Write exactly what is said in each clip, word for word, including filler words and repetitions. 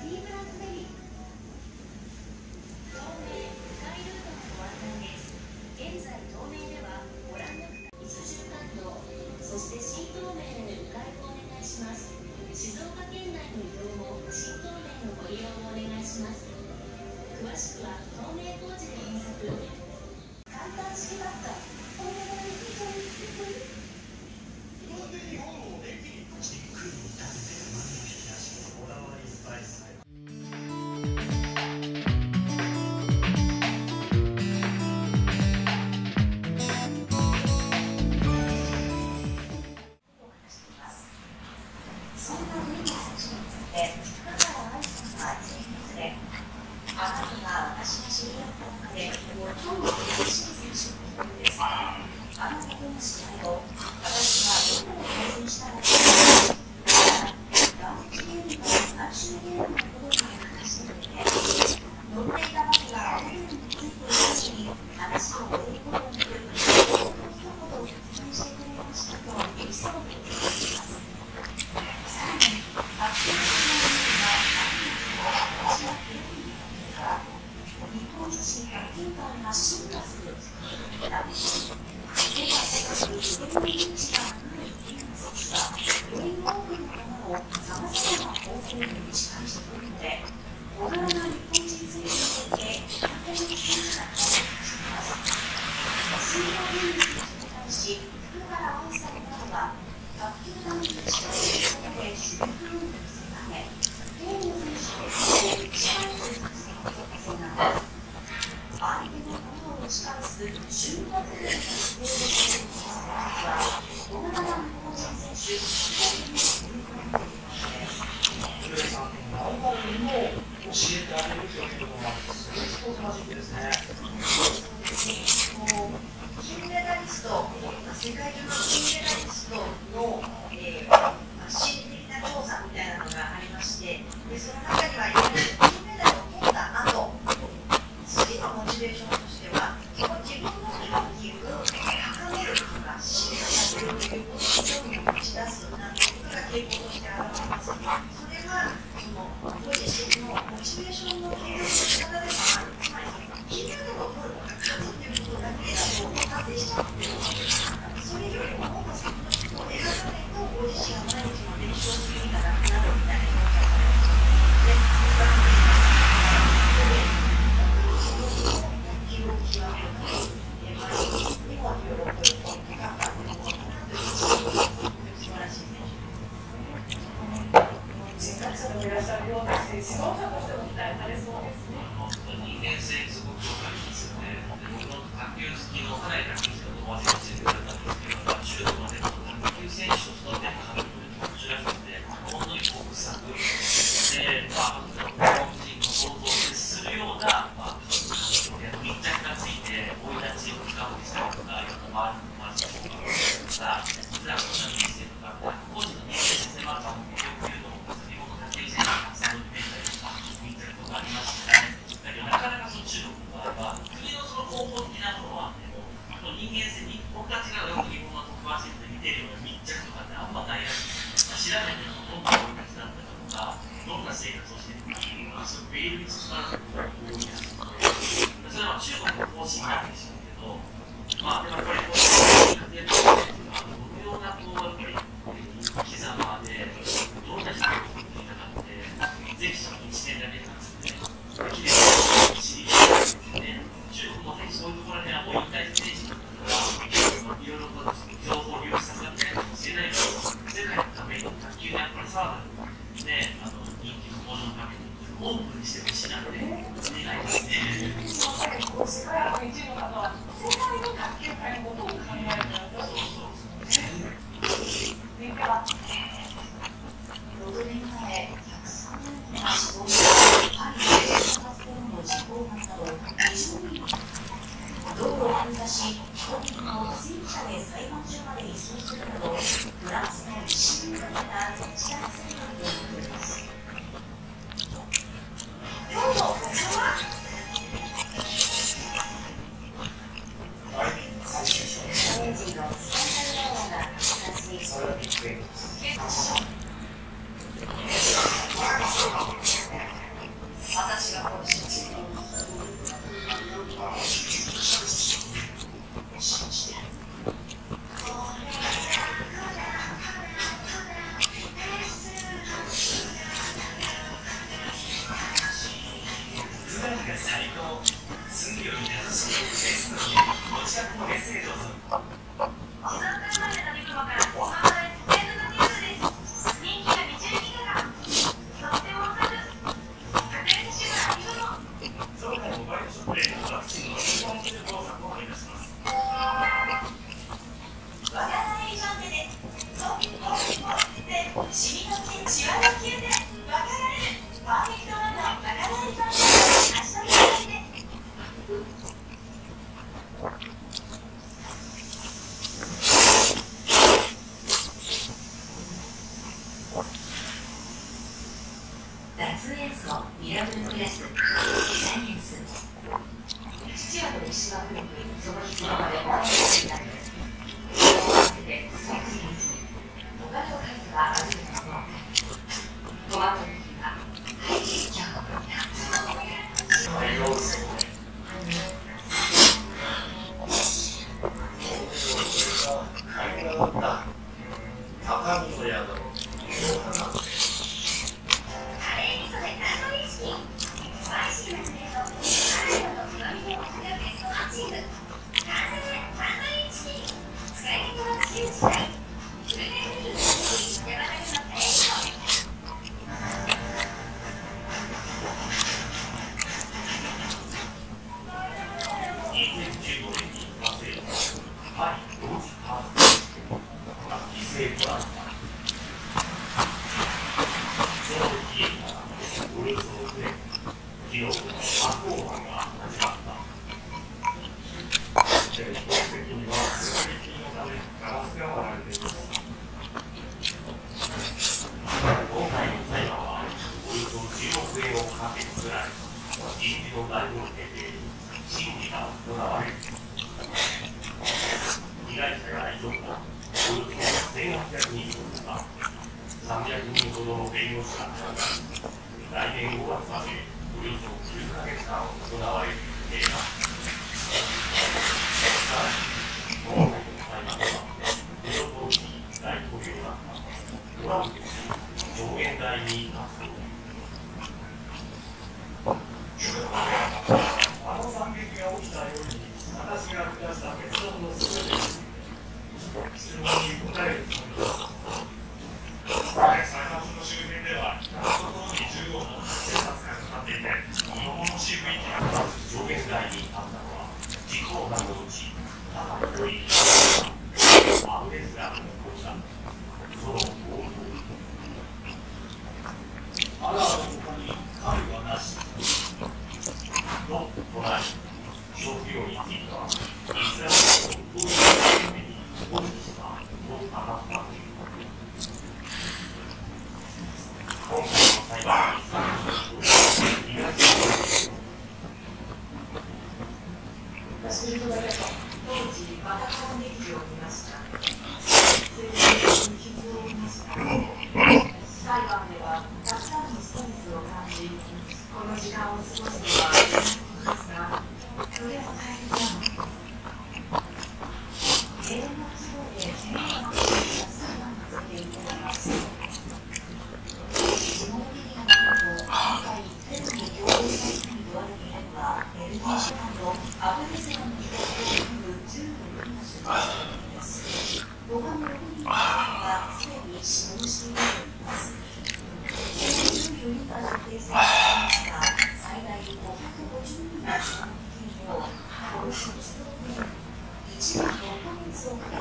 ティブラックベリー。東名迂回ルートのご案内です。現在東名ではご覧の区間伊豆縦貫道、そして新東名への迂回をお願いします。静岡県内の移動も新東名のご利用をお願いします。詳しくは東名工事で検索。簡単式バッター。そんな無理な措置について福原愛さんは先月で、あなたが私が知り合った中で最も厳しい選手の一人です。あなたとの試合を私はどこを改善したのか、ラウンジゲームが最終ゲームのことまで話してくれて、乗っていたバスがホテルについている時に話を終えることになる一言を説明してくれましたとエピソードを聞いています。さらに、発表した内容が何を私はテレビにか日本女子卓球界が進化するきっかけだ。手がせず腕の位置がないテニス選手がより多くのものをさまざまな方法に打ち返してくるので、小柄な日本人選手にとって苦手な選手だとしています。水曜日に対し福原愛さんなどは卓球団の力を使って主力をするため、テニス選手を打ち返す作戦を取ったそうなんです。相手のものを打ち返す瞬発力の姿勢で戦う実は小柄な日本人選手ふたりに組み込んでいるわけです。 古谷さん、何度も教えてあげるというのはすごいスポーツマジックですね。 そうですね。もう金メダリスト、世界中の金メダリストの、えーまあ、心理的な調査みたいなのがありまして、でその中には金メダルを取った後、次のモチベーションとしては、その自分の競技を高めるとか、進化させるということを競技を打ち出すなんてことが傾向として現れます。それがそのご自身のモチベーションの継続の仕方でもある。つまり金メダルを取るとか勝つということだけだと達成しちゃうということです。それよりももっと先のことを選ばないとご自身が毎日の練習をする意味がなくなるみたいな表現をされます。 Thank you. 脱塩素ミラブルプラスサイエンス土屋と石は古くその日のまで大きくなる合わせてスイーツリンズ他の数があるのもトマトの日が入ってきちゃう高見の宿の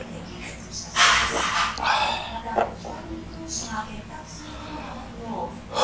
また、他の投資が結託することなどを